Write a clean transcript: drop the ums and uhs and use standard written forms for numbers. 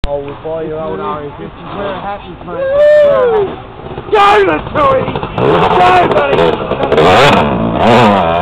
Oh, we'll buy your old R50. We're happy, mate. Go, Latui! Go, buddy!